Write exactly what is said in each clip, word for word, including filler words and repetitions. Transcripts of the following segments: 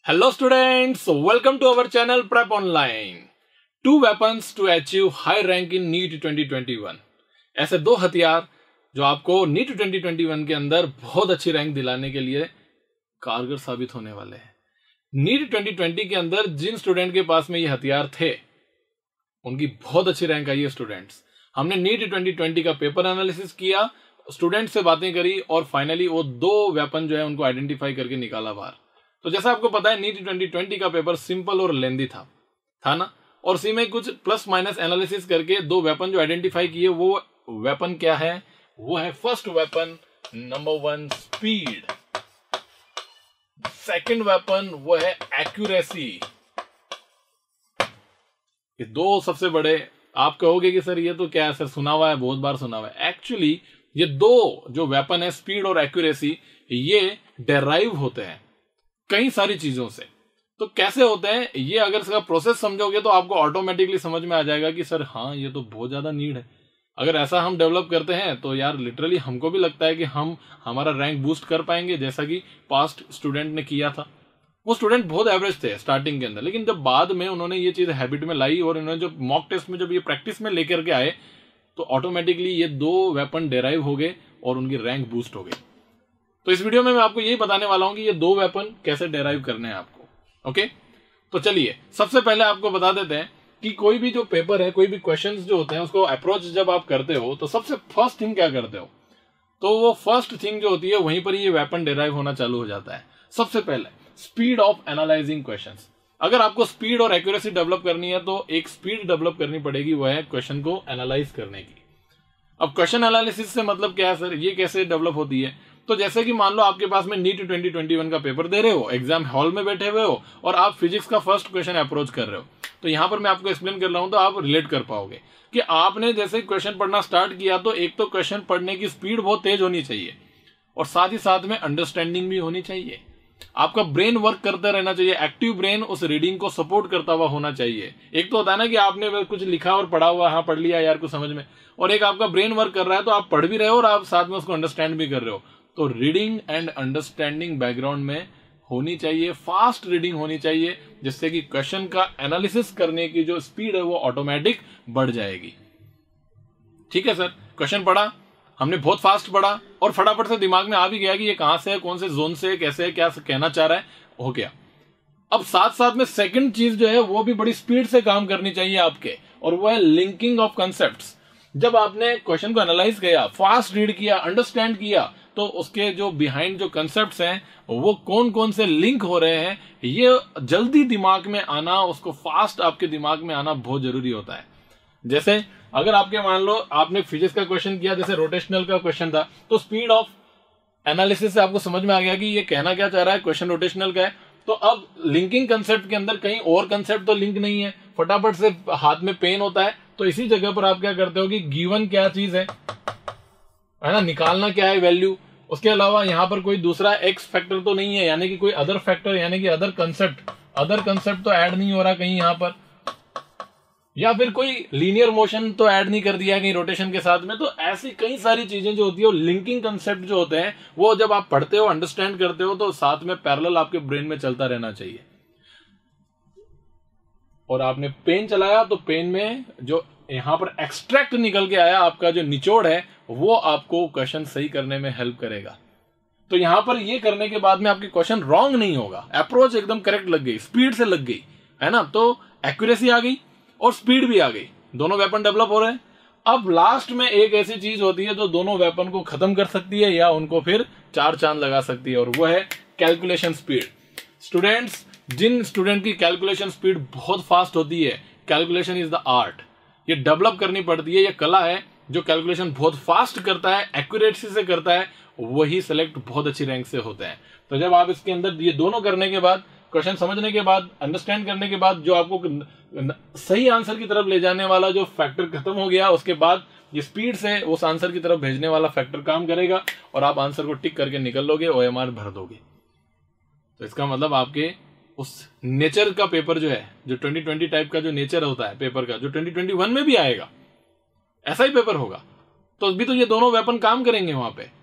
Hello students, welcome to our channel Prep Online. Two weapons to achieve high rank in NEET twenty twenty one. ऐसे दो हथियार जो आपको NEET twenty twenty one के अंदर बहुत अच्छी रैंक दिलाने के लिए कारगर साबित होने वाले हैं. नीट ट्वेंटी ट्वेंटी के अंदर जिन स्टूडेंट के पास में ये हथियार थे उनकी बहुत अच्छी रैंक आई है. स्टूडेंट्स, हमने नीट ट्वेंटी ट्वेंटी का पेपर एनालिसिस किया, स्टूडेंट से बातें करी और फाइनली वो दो वेपन जो है उनको आइडेंटिफाई करके निकाला बाहर. तो जैसा आपको पता है नीट ट्वेंटी ट्वेंटी का पेपर सिंपल और लेंदी था था ना, और इसी में कुछ प्लस माइनस एनालिसिस करके दो वेपन जो आइडेंटिफाई किए वो वेपन क्या है? वो है first weapon number one speed, second weapon वो है एक्यूरेसी. ये दो सबसे बड़े. आप कहोगे कि सर ये तो क्या है सर, सुना हुआ है, बहुत बार सुना हुआ है. एक्चुअली ये दो जो वेपन है स्पीड और एक्यूरेसी, ये डेराइव होते हैं कई सारी चीजों से. तो कैसे होते हैं ये अगर इसका प्रोसेस समझोगे तो आपको ऑटोमेटिकली समझ में आ जाएगा कि सर हाँ ये तो बहुत ज्यादा नीड है. अगर ऐसा हम डेवलप करते हैं तो यार लिटरली हमको भी लगता है कि हम हमारा रैंक बूस्ट कर पाएंगे, जैसा कि पास्ट स्टूडेंट ने किया था. वो स्टूडेंट बहुत एवरेज थे स्टार्टिंग के अंदर, लेकिन जब बाद में उन्होंने ये चीज हैबिट में लाई और उन्होंने जब मॉक टेस्ट में जब ये प्रैक्टिस में लेकर के आए तो ऑटोमेटिकली ये दो वेपन डेराइव हो गए और उनकी रैंक बूस्ट हो गई. तो इस वीडियो में मैं आपको यही बताने वाला हूं कि ये दो वेपन कैसे डेराइव करने हैं आपको. ओके, तो चलिए सबसे पहले आपको बता देते हैं कि कोई भी जो पेपर है, कोई भी क्वेश्चंस जो होते हैं उसको अप्रोच जब आप करते हो तो सबसे फर्स्ट थिंग क्या करते हो? तो वो फर्स्ट थिंग जो होती है वहीं पर ये वेपन डेराइव होना चालू हो जाता है. सबसे पहले स्पीड ऑफ एनालाइजिंग क्वेश्चंस. अगर आपको स्पीड और एक्यूरेसी डेवलप करनी है तो एक स्पीड डेवलप करनी पड़ेगी, वो है क्वेश्चन को एनालाइज करने की. अब क्वेश्चन एनालिसिस से मतलब क्या है सर, ये कैसे डेवलप होती है? तो जैसे कि मान लो आपके पास में नीट ट्वेंटी ट्वेंटी वन का पेपर दे रहे हो, एग्जाम हॉल में बैठे हुए हो और आप फिजिक्स का फर्स्ट क्वेश्चन अप्रोच कर रहे हो. तो यहां पर मैं आपको एक्सप्लेन कर रहा हूं तो आप रिलेट कर पाओगे कि आपने जैसे क्वेश्चन पढ़ना स्टार्ट किया तो एक तो क्वेश्चन पढ़ने की स्पीड बहुत तेज होनी चाहिए और साथ ही साथ में अंडरस्टैंडिंग भी होनी चाहिए. आपका ब्रेन वर्क करता रहना चाहिए, एक्टिव ब्रेन उस रीडिंग को सपोर्ट करता हुआ होना चाहिए. एक तो होता है ना कि आपने कुछ लिखा और पढ़ा हुआ, हाँ पढ़ लिया यार कुछ समझ में, और एक आपका ब्रेन वर्क कर रहा है तो आप पढ़ भी रहे हो और आप साथ में उसको अंडरस्टैंड भी कर रहे हो. तो रीडिंग एंड अंडरस्टैंडिंग बैकग्राउंड में होनी चाहिए, फास्ट रीडिंग होनी चाहिए, जिससे कि क्वेश्चन का एनालिसिस करने की जो स्पीड है वो ऑटोमेटिक बढ़ जाएगी. ठीक है सर, क्वेश्चन पढ़ा हमने, बहुत फास्ट पढ़ा और फटाफट से दिमाग में आ भी गया कि ये कहां से है, कौन से जोन से है, कैसे है, क्या कहना चाह रहा है, हो गया. अब साथ साथ में सेकंड चीज जो है वो भी बड़ी स्पीड से काम करनी चाहिए आपके, और वो है लिंकिंग ऑफ कंसेप्ट्स. जब आपने क्वेश्चन को एनालाइज किया, फास्ट रीड किया, अंडरस्टैंड किया, तो उसके जो बिहाइंड जो कंसेप्ट्स हैं वो कौन कौन से लिंक हो रहे हैं, ये जल्दी दिमाग में आना, उसको फास्ट आपके दिमाग में आना बहुत जरूरी होता है. जैसे अगर आपके मान लो आपने फिजिक्स का क्वेश्चन किया, जैसे रोटेशनल का क्वेश्चन था, तो स्पीड ऑफ एनालिसिस से आपको समझ में आ गया कि ये कहना क्या चाह रहा है, क्वेश्चन रोटेशनल का है. तो अब लिंकिंग कंसेप्ट के अंदर कहीं और कंसेप्ट तो लिंक नहीं है, फटाफट से हाथ में पेन होता है, तो इसी जगह पर आप क्या करते हो कि गिवन क्या चीज है है ना, निकालना क्या है वैल्यू. उसके अलावा यहां पर कोई दूसरा एक्स फैक्टर तो नहीं है, यानी कि कोई अदर फैक्टर, यानी कि अदर कंसेप्ट अदर कंसेप्ट तो ऐड नहीं हो रहा कहीं यहां पर, या फिर कोई लीनियर मोशन तो ऐड नहीं कर दिया कहीं रोटेशन के साथ में. तो ऐसी कई सारी चीजें जो होती है, लिंकिंग कंसेप्ट जो होते हैं वो जब आप पढ़ते हो, अंडरस्टैंड करते हो, तो साथ में पैरेलल आपके ब्रेन में चलता रहना चाहिए. और आपने पेन चलाया तो पेन में जो यहां पर एक्सट्रैक्ट निकल के आया, आपका जो निचोड़ है, वो आपको क्वेश्चन सही करने में हेल्प करेगा. तो यहां पर ये करने के बाद में आपके क्वेश्चन रॉन्ग नहीं होगा, अप्रोच एकदम करेक्ट लग गई, स्पीड से लग गई, है ना. तो एक्यूरेसी आ गई और स्पीड भी आ गई, दोनों वेपन डेवलप हो रहे हैं. अब लास्ट में एक ऐसी चीज होती है जो दोनों वेपन को खत्म कर सकती है या उनको फिर चार चांद लगा सकती है, और वो है कैलकुलेशन स्पीड. स्टूडेंट्स, जिन स्टूडेंट की कैलकुलेशन स्पीड बहुत फास्ट होती है, कैलकुलेशन इज द आर्ट, ये डेवलप करनी पड़ती है, ये कला है. जो कैलकुलेशन बहुत फास्ट करता है, एक्यूरेसी से करता है, वही सेलेक्ट बहुत अच्छी रैंक से होते हैं. तो जब आप इसके अंदर ये दोनों करने के बाद, क्वेश्चन समझने के बाद, अंडरस्टैंड करने के बाद, जो आपको सही आंसर की तरफ ले जाने वाला जो फैक्टर खत्म हो गया, उसके बाद ये स्पीड से उस आंसर की तरफ भेजने वाला फैक्टर काम करेगा और आप आंसर को टिक करके निकल लोगे, ओएमआर भर दोगे. तो इसका मतलब आपके उस नेचर का पेपर जो है, जो ट्वेंटी ट्वेंटी टाइप का जो नेचर होता है पेपर का, जो ट्वेंटी ट्वेंटी वन में भी आएगा, ऐसा ही पेपर होगा. तो अभी तो ये दोनों वेपन काम करेंगे वहां पे.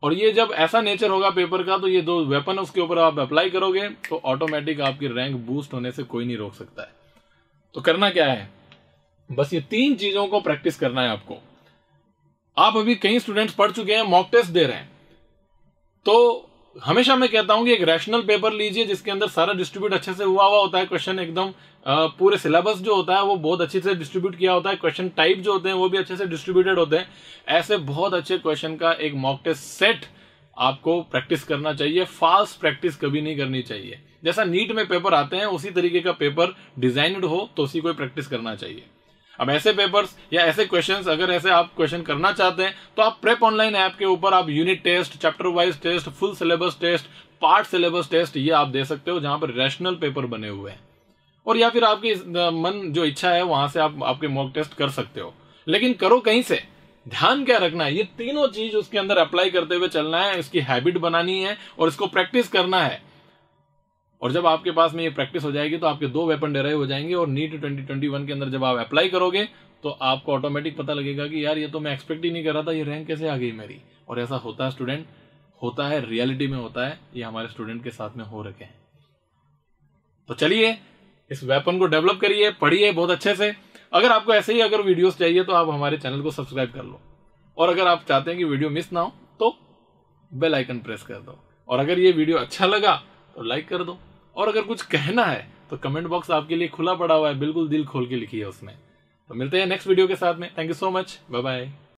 और ये जब ऐसा नेचर होगा पेपर का, तो ये दो वेपन उसके ऊपर आप अप्लाई करोगे तो ऑटोमेटिक आपकी रैंक बूस्ट होने से कोई नहीं रोक सकता है। तो करना क्या है, बस ये तीन चीजों को प्रैक्टिस करना है आपको। आप अभी कई स्टूडेंट्स पढ़ चुके हैं, मॉक टेस्ट दे रहे हैं, तो हमेशा मैं कहता हूं कि एक रैशनल पेपर लीजिए जिसके अंदर सारा डिस्ट्रीब्यूट अच्छे से हुआ हुआ होता है, क्वेश्चन एकदम पूरे सिलेबस जो होता है वो बहुत अच्छे से डिस्ट्रीब्यूट किया होता है, क्वेश्चन टाइप जो होते हैं वो भी अच्छे से डिस्ट्रीब्यूटेड होते हैं। ऐसे बहुत अच्छे क्वेश्चन का एक मॉक टेस्ट सेट आपको प्रैक्टिस करना चाहिए। फास्ट प्रैक्टिस कभी नहीं करनी चाहिए। जैसा नीट में पेपर आते हैं उसी तरीके का पेपर डिजाइनड हो तो उसी को प्रैक्टिस करना चाहिए। अब ऐसे पेपर्स या ऐसे क्वेश्चंस अगर ऐसे आप क्वेश्चन करना चाहते हैं तो आप प्रेप ऑनलाइन ऐप के ऊपर आप unit test, chapter wise test, full syllabus test, part syllabus test ये आप दे सकते हो, जहां पर रैशनल पेपर बने हुए हैं। और या फिर आपकी मन जो इच्छा है वहां से आप आपके मॉक टेस्ट कर सकते हो, लेकिन करो कहीं से। ध्यान क्या रखना है, ये तीनों चीज उसके अंदर अप्लाई करते हुए चलना है, इसकी हैबिट बनानी है और इसको प्रैक्टिस करना है। और जब आपके पास में ये प्रैक्टिस हो जाएगी तो आपके दो वेपन डेराइव हो जाएंगे और नीट ट्वेंटी ट्वेंटी वन के अंदर जब आप अप्लाई करोगे तो आपको ऑटोमेटिक पता लगेगा कि यार ये तो मैं एक्सपेक्ट ही नहीं कर रहा था, ये रैंक कैसे आ गई मेरी। और ऐसा होता है स्टूडेंट, होता है, रियलिटी में होता है, ये हमारे स्टूडेंट के साथ में हो रखे हैं। तो चलिए इस वेपन को डेवलप करिए, पढ़िए बहुत अच्छे से। अगर आपको ऐसे ही अगर वीडियोस चाहिए तो आप हमारे चैनल को सब्सक्राइब कर लो, और अगर आप चाहते हैं कि वीडियो मिस ना हो तो बेल आइकन प्रेस कर दो, और अगर ये वीडियो अच्छा लगा तो लाइक कर दो, और अगर कुछ कहना है तो कमेंट बॉक्स आपके लिए खुला पड़ा हुआ है, बिल्कुल दिल खोल के लिखिए उसमें। तो मिलते हैं नेक्स्ट वीडियो के साथ में। Thank you so much, bye bye.